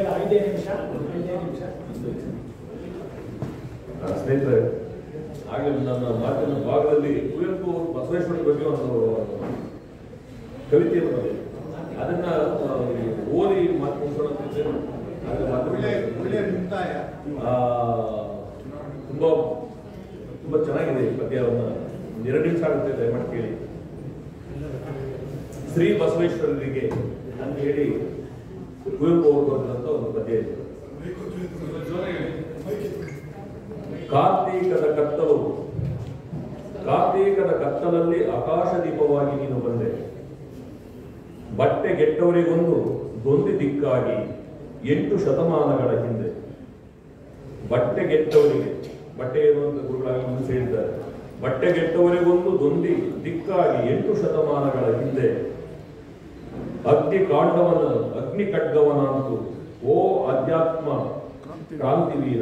ಸ್ನೇಹಿತರೆ, ಹಾಗೆ ನನ್ನ ಮಾತಿನ ಭಾಗದಲ್ಲಿ ಕುವೆಂಪು ಬಸವೇಶ್ವರ ಬಗ್ಗೆ ಒಂದು ಕವಿತೆಯನ್ನು ಬರೆದಿದೆ. ಅದನ್ನ ಓದಿ ಮಾತು ಮುಗಿಸೋಣ. ತುಂಬಾ ಚೆನ್ನಾಗಿದೆ ಈ ಪದ್ಯವನ್ನು. 2 ನಿಮಿಷ ಆಗುತ್ತೆ, ದಯಮಾಡಿ ಕೇಳಿ. ಶ್ರೀ ಬಸವೇಶ್ವರರಿಗೆ ಅಂತ ಹೇಳಿ ಕುವೆಂಪು ಅವರು ಬರೆದಂತ ಒಂದು ಪದ್ಯ ಇದೆ. ಕಾರ್ತೀಕದ ಕತ್ತಲಲ್ಲಿ ಆಕಾಶ ದೀಪವಾಗಿ ನೀನು ಬಂದೆ. ಬಟ್ಟೆಗೆಟ್ಟವರಿಗೊಂದು ದೊಂದಿ ದಿಕ್ಕಾಗಿ 8 ಶತಮಾನಗಳ ಹಿಂದೆ. ಬಟ್ಟೆಗೆಟ್ಟವರಿಗೆ, ಬಟ್ಟೆ ಎನ್ನುವಂತ ಗುರುಗಳಾಗಿ ಮುಂದೆ ಹೇಳಿದ್ದಾರೆ. ಬಟ್ಟೆಗೆಟ್ಟವರಿಗೊಂದು ದೊಂದಿ ದಿಕ್ಕಾಗಿ 8 ಶತಮಾನಗಳ ಹಿಂದೆ. ಅಗ್ನಿ ಖಡ್ಗವನಂತು ಓ ಅಧ್ಯಾತ್ಮ ಕ್ರಾಂತಿವೀರ.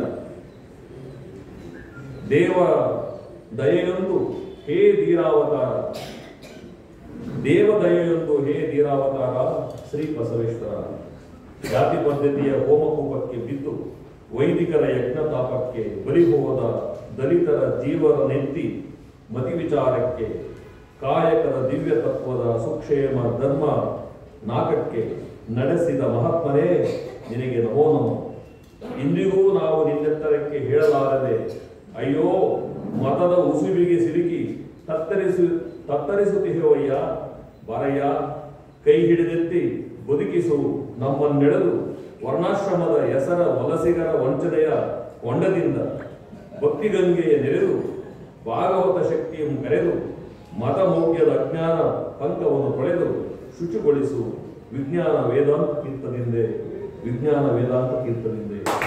ದೇವ ದಯೆಯೊಂದು ಹೇ ಧೀರಾವತಾರ. ದೇವದಯೆಯೊಂದು ಹೇ ಧೀರಾವತಾರ ಶ್ರೀ ಬಸವೇಶ್ವರ. ಜಾತಿ ಪದ್ಧತಿಯ ಹೋಮಕೂಪಕ್ಕೆ ಬಿದ್ದು ವೈದಿಕರ ಯಜ್ಞತಾಪಕ್ಕೆ ಬಲಿ ಹೋದ ದಲಿತರ ಜೀವನ ನೆತ್ತಿ ಮತಿ ವಿಚಾರಕ್ಕೆ ಕಾಯಕದ ದಿವ್ಯ ತತ್ವದ ಸುಕ್ಷೇಮ ಧರ್ಮ ನಾಗಕ್ಕೆ ನಡೆಸಿದ ಮಹಾತ್ಮರೇ ನಿನಗೆ ನಮೋ ನಮೋ. ಇಂದಿಗೂ ನಾವು ನಿನ್ನೆತ್ತರಕ್ಕೆ ಹೇಳಲಾರದೆ ಅಯ್ಯೋ ಮತದ ಉಸುಬಿಗೆ ಸಿಲುಕಿ ತತ್ತರಿಸುತ್ತಿರುವಯ್ಯ. ಬಾರಯ್ಯ, ಕೈ ಹಿಡಿದೆತ್ತಿ ಬದುಕಿಸು ನಮ್ಮನ್ನೆಳೆದು ವರ್ಣಾಶ್ರಮದ ಹೆಸರ ವಲಸಿಗರ ವಂಚನೆಯ ಕೊಂಡದಿಂದ ಭಕ್ತಿಗಂಗೆಯ ನೆರೆದು ಭಾಗವತ ಶಕ್ತಿಯನ್ನು ಕರೆದು ಮತಮೌಢ್ಯದ ಅಜ್ಞಾನ ಪಂಕವನ್ನು ತೊಳೆದು ಶುಚಿಗೊಳಿಸು ವಿಜ್ಞಾನ ವೇದಾಂತ ಕೀರ್ತನಿಂದೆ.